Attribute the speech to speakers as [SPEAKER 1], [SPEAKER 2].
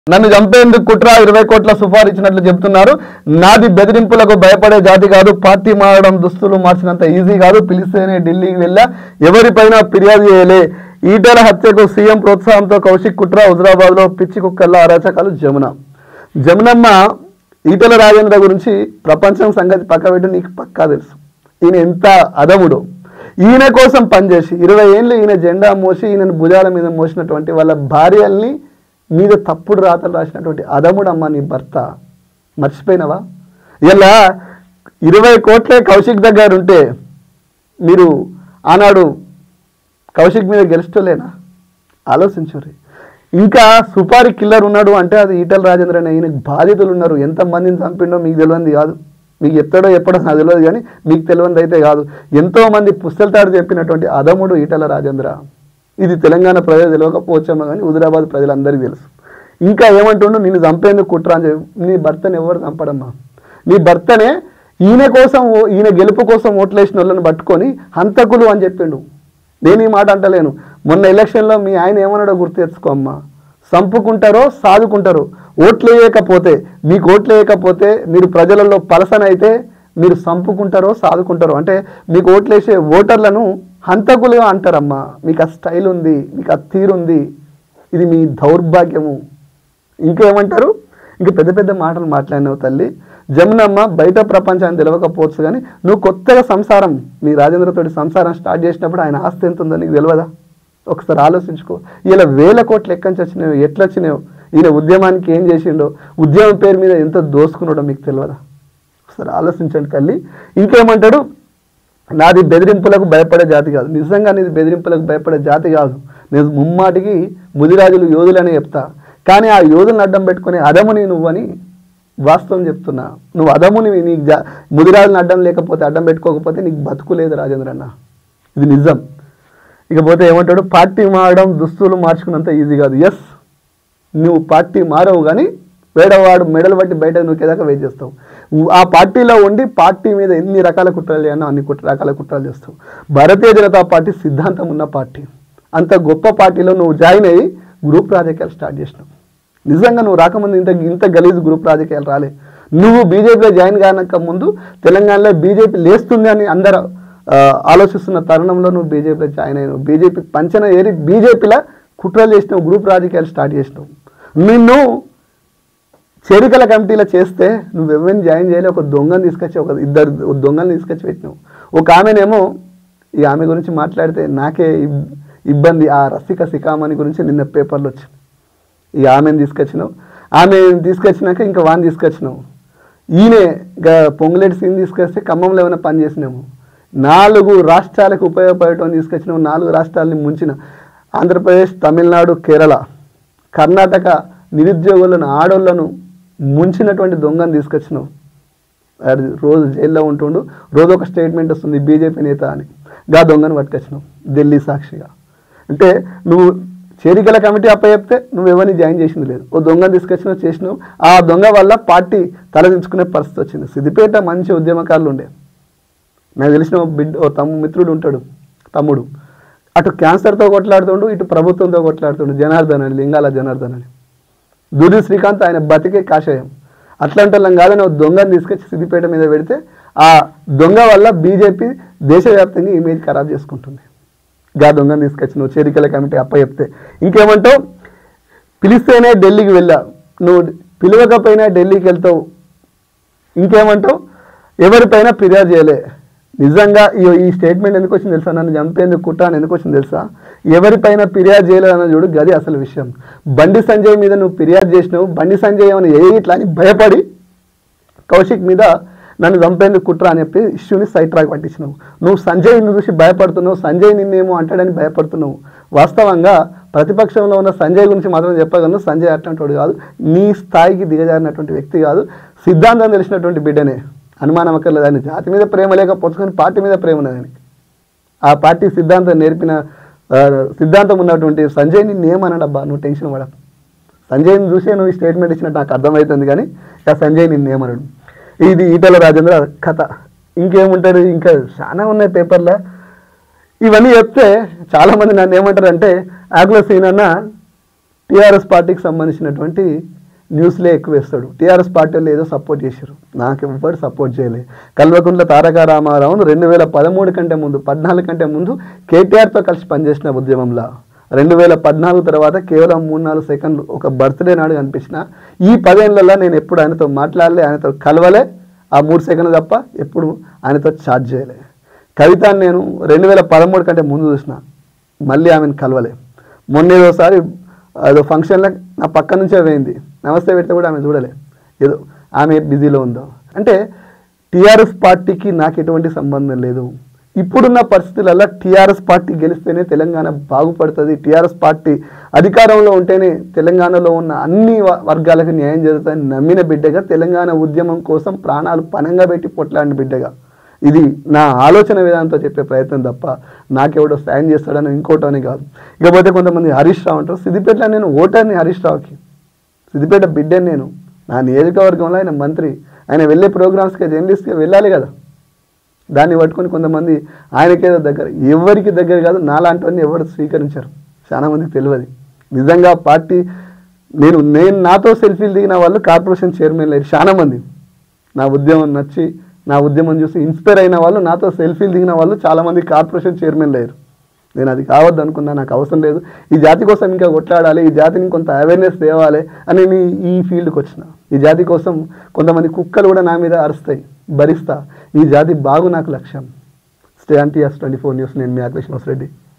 [SPEAKER 1] నన్ను చంపేందుకు కుట్ర 20 కోట్ల సుపారీ ఇచ్చినట్లు చెప్తున్నారు. నాది బెదిరింపులకు భయపడే జాతి కాదు. పార్టీ మారడం దుస్తులు మార్చినంత ఈజీ కాదు. పిలిస్తేనే ఢిల్లీకి వెళ్ళా, ఎవరిపైన ఫిర్యాదు చేయలే. ఈటెల హత్యకు సీఎం ప్రోత్సాహంతో కౌశిక్ కుట్ర. హుజరాబాద్ లో పిచ్చి కుక్కల్లో అరాచకాలు. జమునమ్మ ఈటెల రాజేంద్ర గురించి ప్రపంచం సంగతి పక్కబెట్టి నీకు పక్కా తెలుసు. ఈయన ఎంత అదముడు. ఈయన కోసం పనిచేసి 20 ఏళ్ళు ఈయన జెండా మోసి ఈయనను భుజాల మీద మోసినటువంటి వాళ్ళ భార్యల్ని మీద తప్పుడు రాతలు రాసినటువంటి అదముడమ్మ నీ భర్త. మర్చిపోయినవా? ఇలా 20 కోట్లే కౌశిక్ దగ్గర ఉంటే మీరు ఆనాడు కౌశిక్ మీద గెలుస్తలేనా? ఆలోచించుర్రి. ఇంకా సుపారీ కిల్లర్ ఉన్నాడు అంటే అది ఈటెల రాజేంద్ర అనే. ఈయనకు బాధితులు ఉన్నారు. ఎంతమందిని చంపిండో మీకు తెలియంది కాదు. మీకు ఎప్పుడో నాకు తెలియదు, కానీ మీకు తెలియంది అయితే కాదు. ఎంతోమంది పుస్తలతాడు చెప్పినటువంటి అదముడు ఈటెల రాజేంద్ర. ఇది తెలంగాణ ప్రజలు తెలియకపోవచ్చేమో కానీ హుజరాబాద్ ప్రజలందరికీ తెలుసు. ఇంకా ఏమంటుండో నిన్ను చంపేందుకు కుట్ర అని చెప్పి. నీ భర్తను ఎవరు చంపడమ్మా? నీ భర్తనే ఈయన కోసం, ఈయన గెలుపు కోసం ఓట్లేసిన వాళ్ళని పట్టుకొని హంతకులు అని చెప్పిండు. నేను ఈ మాట అంటలేను. మొన్న ఎలక్షన్లో మీ ఆయన ఏమన్నాడో గుర్తు తెచ్చుకోమ్మా. చంపుకుంటారో సాదుకుంటారో. ఓట్లు వేయకపోతే, మీకు ఓట్లు వేయకపోతే, మీరు ప్రజలలో పలసనైతే మీరు చంపుకుంటారో సాదుకుంటారో. అంటే మీకు ఓట్లేసే ఓటర్లను హంతకులుగా అంటారమ్మా. మీకు ఆ స్టైల్ ఉంది, మీకు ఆ తీరుంది. ఇది మీ దౌర్భాగ్యము. ఇంకేమంటారు? ఇంకా పెద్ద పెద్ద మాటలు మాట్లాడినావు తల్లి. జమునమ్మ బయట ప్రపంచాన్ని తెలియకపోవచ్చు, కానీ నువ్వు కొత్తగా సంసారం, మీ రాజేంద్రతోటి సంసారం స్టార్ట్ చేసినప్పుడు ఆయన ఆస్తి ఎంత ఉందో నీకు తెలియదా? ఒకసారి ఆలోచించుకో. ఇలా 1000 కోట్లు ఎక్కడి నుంచి వచ్చినాయో, ఎట్లా వచ్చినాయో, ఈయన ఉద్యమానికి ఏం చేసిండో, ఉద్యమం పేరు మీద ఎంత దోసుకున్నాడో మీకు తెలియదా? ఒకసారి ఆలోచించండి తల్లి. ఇంకేమంటాడు? నాది బెదిరింపులకు భయపడే జాతి కాదు. నిజంగా నీది బెదిరింపులకు భయపడే జాతి కాదు. నేను ముమ్మాటికి ముదిరాజులు యోధులనే చెప్తా. కానీ ఆ యోధులను అడ్డం పెట్టుకుని అదముని నువ్వని వాస్తవం చెప్తున్నా. నువ్వు అదముని. నీకు ముదిరాజులను అడ్డం లేకపోతే, అడ్డం పెట్టుకోకపోతే నీకు బతుకులేదు రాజేంద్రన్న. ఇది నిజం. ఇకపోతే ఏమంటాడు? పార్టీ మారడం దుస్తులు మార్చుకున్నంత ఈజీ కాదు. ఎస్, నువ్వు పార్టీ మారవు, కానీ వేడవాడు మెడలు బట్టి బయటకు నూకేదాకా వెయిట్ చేస్తావు. ఆ పార్టీలో ఉండి పార్టీ మీద ఎన్ని రకాల కుట్రలు చేయనో అన్ని రకాల కుట్రలు చేస్తావు. భారతీయ జనతా పార్టీ సిద్ధాంతం ఉన్న పార్టీ. అంత గొప్ప పార్టీలో నువ్వు జాయిన్ అయ్యి గ్రూప్ రాజకీయాలు స్టార్ట్ చేసినావు. నిజంగా నువ్వు రాకముందు ఇంత గలీజ్ గ్రూప్ రాజకీయాలు రాలే. నువ్వు బీజేపీలో జాయిన్ కానక ముందు తెలంగాణలో బీజేపీ లేస్తుంది అని అందరూ ఆలోచిస్తున్న తరుణంలో నువ్వు బీజేపీలో జాయిన్ అయినావు. బీజేపీ పంచన ఏరి బీజేపీలో కుట్రలు చేసినావు, గ్రూప్ రాజకీయాలు స్టార్ట్ చేసినావు. నిన్ను చేరికల కమిటీలో చేస్తే నువ్వెవరిని జాయిన్ చేయలే. ఒక దొంగను తీసుకొచ్చి, ఇద్దరు దొంగలను తీసుకొచ్చి పెట్టినావు. ఒక ఆమెనేమో, ఈ ఆమె గురించి మాట్లాడితే నాకే ఇబ్బంది. ఆ రసిక సికామణి గురించి నిన్న పేపర్లో వచ్చింది. ఈ ఆమెను తీసుకొచ్చినావు. ఆమెను తీసుకొచ్చినాక ఇంకా వాడిని తీసుకొచ్చినావు. ఈయనే పొంగులేటి సీన్ తీసుకొస్తే ఖమ్మంలో ఏమైనా పని చేసినాము. 4 రాష్ట్రాలకు ఉపయోగపడటం తీసుకొచ్చినావు. 4 రాష్ట్రాలని ముంచిన. ఆంధ్రప్రదేశ్, తమిళనాడు, కేరళ, కర్ణాటక నిరుద్యోగులను, ఆడోళ్లను ముంచినటువంటి దొంగను తీసుకొచ్చినావు. రోజు జైల్లో ఉంటుండు. రోజు ఒక స్టేట్మెంట్ వస్తుంది బీజేపీ నేత అని. గా దొంగను పట్టుకొచ్చినావు ఢిల్లీ సాక్షిగా. అంటే నువ్వు చేరికల కమిటీ అప్పచెప్తే నువ్వు ఎవరిని జాయిన్ చేసింది లేదు. ఓ దొంగను తీసుకొచ్చినావు, చేసినావు. ఆ దొంగ వల్ల పార్టీ తలదించుకునే పరిస్థితి వచ్చింది. సిద్దిపేట మంచి ఉద్యమకారులు ఉండే. నాకు తెలిసిన ఓ మిత్రుడు ఉంటాడు, తమ్ముడు. అటు క్యాన్సర్తో కొట్లాడుతుండు, ఇటు ప్రభుత్వంతో కొట్లాడుతుండు. జనార్దన్ అని, లింగాల జనార్దన్ అని. దూరి శ్రీకాంత్ ఆయన బతికే కాషాయం. అట్లాంటి వాళ్ళం కాదని ఒక దొంగను తీసుకొచ్చి సిద్దిపేట మీద పెడితే ఆ దొంగ వల్ల బీజేపీ దేశవ్యాప్తంగా ఇమేజ్ ఖరాబ్ చేసుకుంటుంది. గా దొంగను తీసుకొచ్చి నువ్వు చేరికల కమిటీ అప్పచెప్తే ఇంకేమంటావు? పిలిస్తేనే ఢిల్లీకి వెళ్ళా. నువ్వు పిలవకపోయినా ఢిల్లీకి వెళ్తావు. ఇంకేమంటావు? ఎవరిపైన ఫిర్యాదు చేయలే. నిజంగా ఈ స్టేట్మెంట్ ఎందుకు వచ్చింది తెలుసా? నన్ను చంపేందుకు కుట్ర అని ఎందుకు వచ్చింది తెలుసా? ఎవరిపైన ఫిర్యాదు చేయలేదన్న చూడు, గది అసలు విషయం. బండి సంజయ్ మీద నువ్వు ఫిర్యాదు చేసినావు. బండి సంజయ్ ఏమైనా ఇట్లా అని భయపడి కౌశిక్ మీద నన్ను చంపేందుకు కుట్ర అని చెప్పి ఇష్యూని సైట్ ట్రాక్ పట్టించినావు. నువ్వు సంజయ్ని చూసి భయపడుతున్నావు. సంజయ్ నిన్నేమో అంటాడని భయపడుతున్నావు. వాస్తవంగా ప్రతిపక్షంలో ఉన్న సంజయ్ గురించి మాత్రం చెప్పగలను. సంజయ్ అట్లాంటి కాదు. నీ స్థాయికి దిగజారినటువంటి వ్యక్తి కాదు. సిద్ధాంతం తెలిసినటువంటి బిడ్డనే. అనుమానం అక్కర్లేదు. ఆయన జాతి మీద ప్రేమ లేకపోవచ్చు, కానీ పార్టీ మీద ప్రేమ ఉన్నదని. ఆ పార్టీ సిద్ధాంతం నేర్పిన సిద్ధాంతం ఉన్నటువంటి సంజయ్ నిన్నేమన్నాడబ్బా? నువ్వు టెన్షన్ పడకు. సంజయ్ని చూసే నువ్వు ఈ స్టేట్మెంట్ ఇచ్చినట్టు నాకు అర్థమవుతుంది, కానీ ఆ సంజయ్ నిన్నేమన్నాడు. ఇది ఈటెల రాజేంద్ర కథ. ఇంకేముంటారు? ఇంకా చాలా ఉన్నాయి పేపర్లో. ఇవన్నీ చెప్తే చాలామంది నన్ను ఏమంటారంటే, ఆకుల సీన్ అన్న టీఆర్ఎస్ పార్టీకి సంబంధించినటువంటి న్యూస్లే ఎక్కువ వేస్తాడు. టీఆర్ఎస్ పార్టీ వాళ్ళు ఏదో సపోర్ట్ చేశారు, నాకు ఎవ్వరు సపోర్ట్ చేయలేదు. కల్వకుంట్ల తారక రామారావును 2013 కంటే ముందు 14 కంటే ముందు కేటీఆర్తో కలిసి పనిచేసిన ఉద్యమంలో 2014 తర్వాత కేవలం 3-4 సెకండ్లు ఒక బర్త్డే నాడు కనిపించిన. ఈ 10 ఏళ్లలో నేను ఎప్పుడు ఆయనతో మాట్లాడలే, ఆయనతో కలవలే. ఆ 3 సెకండ్లు తప్ప ఎప్పుడు ఆయనతో చాట్ చేయలే. కవితని నేను 2013 కంటే ముందు చూసిన, మళ్ళీ ఆమెను కలవలే. మొన్న ఏదోసారి ఏదో ఫంక్షన్లో నా పక్క నుంచే పోయింది, నమస్తే పెడితే కూడా ఆమె చూడలే, ఏదో ఆమె బిజీలో ఉందో. అంటే టీఆర్ఎస్ పార్టీకి నాకు ఎటువంటి సంబంధం లేదు. ఇప్పుడున్న పరిస్థితులలో టీఆర్ఎస్ పార్టీ గెలిస్తేనే తెలంగాణ బాగుపడుతుంది, టీఆర్ఎస్ పార్టీ అధికారంలో ఉంటేనే తెలంగాణలో ఉన్న అన్ని వర్గాలకు న్యాయం జరుగుతుందని నమ్మిన బిడ్డగా, తెలంగాణ ఉద్యమం కోసం ప్రాణాలు పణంగా పెట్టి పొట్లాడిన బిడ్డగా, ఇది నా ఆలోచన విధానంతో చెప్పే ప్రయత్నం తప్ప నాకెవడో సాయం చేస్తాడని ఇంకోటని కాదు. ఇకపోతే కొంతమంది హరీష్ రావు అంటారు. సిద్దిపేటలో నేను ఓటర్ని హరీష్ రావుకి, సిద్దిపేట బిడ్డని నేను. నా నియోజకవర్గంలో ఆయన మంత్రి, ఆయన వెళ్ళే ప్రోగ్రామ్స్కి జర్నలిస్ట్కి వెళ్ళాలి కదా. దాన్ని పట్టుకొని కొంతమంది ఆయనకేదో దగ్గర, ఎవరికి దగ్గర కాదు, నాలాంటి వాడిని ఎవరు స్వీకరించారు, చాలామందికి తెలియదు. నిజంగా పార్టీ నేను నాతో సెల్ఫీలు దిగిన వాళ్ళు కార్పొరేషన్ చైర్మన్ లేరు చాలామంది. నా ఉద్యమం నచ్చి, నా ఉద్యమం చూసి ఇన్స్పైర్ అయిన వాళ్ళు, నాతో సెల్ఫీలు దిగిన వాళ్ళు చాలామంది కార్పొరేషన్ చైర్మన్ లేరు. నేను అది కావద్దు అనుకున్నా, నాకు అవసరం లేదు, ఈ జాతి కోసం ఇంకా కొట్లాడాలి, ఈ జాతిని కొంత అవేర్నెస్ తేవాలి అని నేను ఈ ఫీల్డ్కి వచ్చిన. ఈ జాతి కోసం కొంతమంది కుక్కలు కూడా నా మీద అరుస్తాయి, భరిస్తా. ఈ జాతి బాగు నాకు లక్ష్యం. Stay on TS24 news. నేను మీ ఆకాష్ రెడ్డి.